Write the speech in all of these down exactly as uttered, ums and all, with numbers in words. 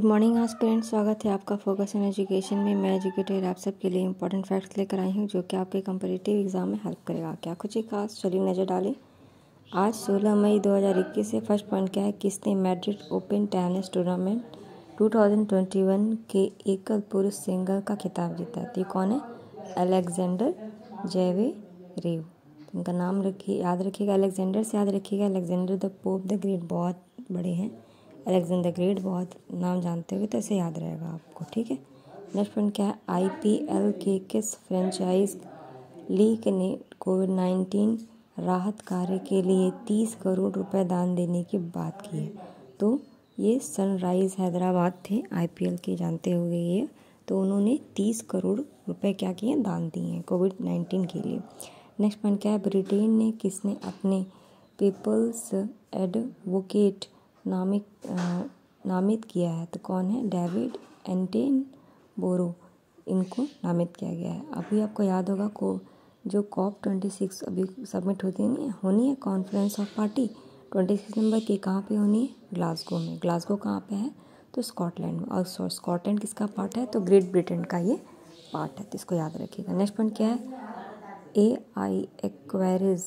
Good morning aspirants, स्वागत है आपका फोकस इन एजुकेशन में। मैं एजुकेटर आप सबके लिए इंपॉर्टेंट फैक्ट्स लेकर आई हूँ जो कि आपके कंपटीटिव एग्जाम में हेल्प करेगा। क्या कुछ ही खास, चलिए नज़र डालें। आज सोलह मई दो हज़ार इक्कीस से फर्स्ट पॉइंट क्या है, किसने मैड्रिड ओपन टेनिस टूर्नामेंट दो हज़ार इक्कीस के एकल पुरुष सिंगल का खिताब जीता। तो ये कौन है? Alexander Zverev. इनका नाम रखिए, याद रखिएगा, अलेक्जेंडर से याद रखिएगा। Alexander the Pope the Great बहुत बड़े हैं, अलेक्जेंडर द ग्रेट बहुत नाम जानते होगे तो ऐसे याद रहेगा आपको, ठीक है। नेक्स्ट पॉइंट क्या है, आईपीएल के किस फ्रेंचाइज लीग ने कोविड नाइन्टीन राहत कार्य के लिए तीस करोड़ रुपए दान देने की बात की है? तो ये सनराइज हैदराबाद थे, आईपीएल के, जानते होंगे ये। तो उन्होंने तीस करोड़ रुपए क्या किए, दान दिए हैं कोविड नाइन्टीन के लिए। नेक्स्ट पॉइंट क्या है, ब्रिटेन ने किसने अपने पीपल्स एडवोकेट नामित नामित किया है? तो कौन है? डेविड एटनबरो, इनको नामित किया गया है। अभी आपको याद होगा को जो कॉप ट्वेंटी सिक्स अभी सबमिट होती नहीं होनी है, conference of party twenty six number की, कहाँ पे होनी है? ग्लासगो में। ग्लासगो कहाँ पे है? तो स्कॉटलैंड में। और स्कॉटलैंड किसका पार्ट है? तो ग्रेट ब्रिटेन का ये पार्ट है, तो इसको याद रखिएगा। नेक्स्ट पॉइंट क्या है, ए आई एक्वेरियस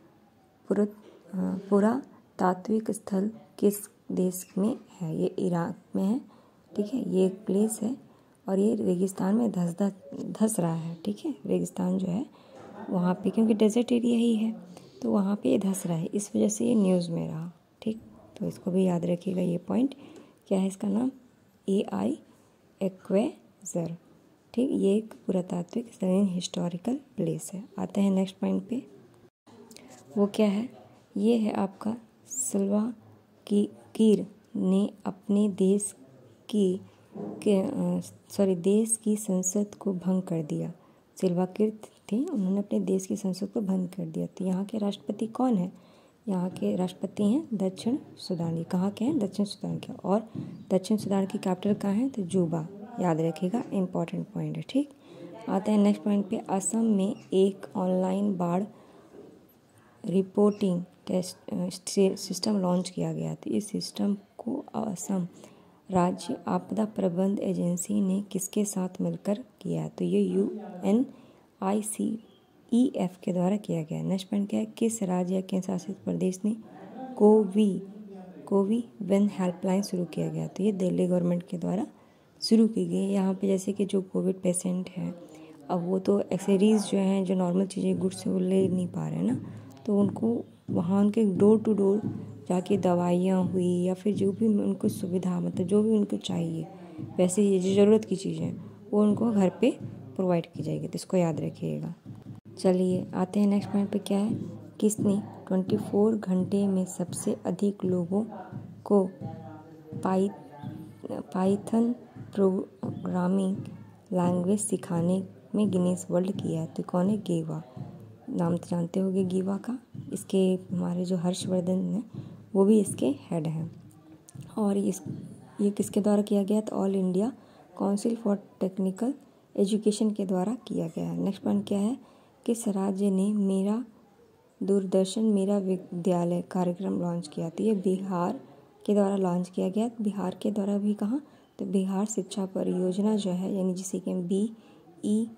पुरातात्विक स्थल किस देश में है? ये इराक में है, ठीक है। ये एक प्लेस है और ये रेगिस्तान में धस धस धस रहा है, ठीक है। रेगिस्तान जो है वहाँ पे, क्योंकि डेजर्ट एरिया ही है तो वहाँ पे ये धस रहा है, इस वजह से ये न्यूज़ में रहा, ठीक। तो इसको भी याद रखिएगा। ये पॉइंट क्या है, इसका नाम ए आई एक्वेजर, ठीक। ये एक पुरातात्विक स्थल, हिस्टोरिकल प्लेस है। आते हैं नेक्स्ट पॉइंट पे, वो क्या है, ये है आपका सल्वा की कीर ने अपने देश की सॉरी देश की संसद को भंग कर दिया। सिल्वा कीर थे, उन्होंने अपने देश की संसद को भंग कर दिया। तो यहाँ के राष्ट्रपति कौन है? यहाँ के राष्ट्रपति हैं दक्षिण सूडान। कहाँ के हैं? दक्षिण सूडान के। और दक्षिण सूडान की कैपिटल कहाँ है? तो जुबा, याद रखिएगा, इंपॉर्टेंट पॉइंट है, ठीक। आते हैं नेक्स्ट पॉइंट पे, असम में एक ऑनलाइन बाढ़ रिपोर्टिंग टेस्ट सिस्टम लॉन्च किया गया था। इस सिस्टम को असम राज्य आपदा प्रबंध एजेंसी ने किसके साथ मिलकर किया? तो ये U N I C E F के द्वारा किया गया। नेक्स्ट पॉइंट क्या है, किस राज्य या केंद्र शासित प्रदेश ने कोवी कोवी वन हेल्पलाइन शुरू किया गया? तो ये दिल्ली गवर्नमेंट के द्वारा शुरू की गई। यहाँ पे जैसे कि जो कोविड पेशेंट हैं, अब वो तो एक्सेसरीज जो हैं, जो नॉर्मल चीज़ें गुड्स से वो ले नहीं पा रहे हैं ना, तो उनको वहाँ उनके डोर टू डोर जाके दवाइयाँ हुई या फिर जो भी उनको सुविधा, मतलब जो भी उनको चाहिए, वैसे ये जो ज़रूरत की चीज़ें वो उनको घर पे प्रोवाइड की जाएगी। तो इसको याद रखिएगा। चलिए आते हैं नेक्स्ट पॉइंट पे, क्या है, किसने चौबीस घंटे में सबसे अधिक लोगों को पाई पाइथन प्रोग्रामिंग लैंग्वेज सिखाने में गिनीज वर्ल्ड किया है? तो कौन है? गेवा, नाम तो जानते होंगे गेवा का। इसके हमारे जो हर्षवर्धन हैं वो भी इसके हेड हैं। और इस ये किसके द्वारा किया गया? तो all India council for technical education के द्वारा किया गया है। नेक्स्ट पॉइंट क्या है, किस राज्य ने मेरा दूरदर्शन मेरा विद्यालय कार्यक्रम लॉन्च किया? तो ये बिहार के द्वारा लॉन्च किया गया। बिहार के द्वारा भी कहाँ? तो बिहार शिक्षा परियोजना जो है, यानी जिसे कि हम बी ई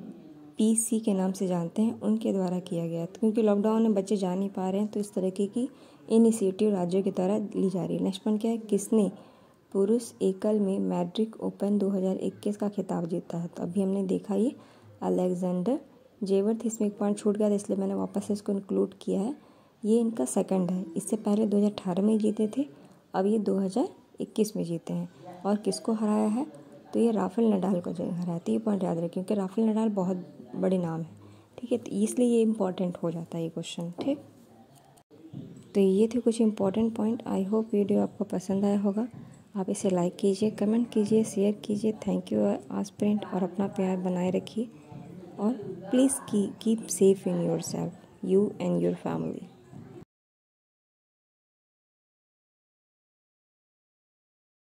पी सी के नाम से जानते हैं, उनके द्वारा किया गया। तो क्योंकि लॉकडाउन में बच्चे जा नहीं पा रहे हैं तो इस तरीके की इनिशिएटिव राज्यों के द्वारा ली जा रही है। नेक्स्ट पॉइंट क्या है, किसने पुरुष एकल में मैड्रिड ओपन दो हज़ार इक्कीस का खिताब जीता है? तो अभी हमने देखा ये अलेक्जेंडर ज़्वेरेव थे। इसमें एक पॉइंट छूट गया था इसलिए मैंने वापस से इसको इंक्लूड किया है। ये इनका सेकंड है, इससे पहले दो हज़ार अठारह में जीते थे, अब ये दो हज़ार इक्कीस में जीते हैं। और किसको हराया है? तो ये राफेल नडाल को जो हराया। तो ये पॉइंट याद रखें क्योंकि राफेल नडाल बहुत बड़े नाम है, ठीक है। तो इसलिए ये इम्पॉर्टेंट हो जाता है ये क्वेश्चन, ठीक। तो ये थे कुछ important point. I hope video आपको पसंद आया होगा। आप इसे लाइक कीजिए, कमेंट कीजिए, शेयर कीजिए। थैंक यू एस्पिरेंट, और अपना प्यार बनाए रखिए और please keep safe in yourself, you and your family.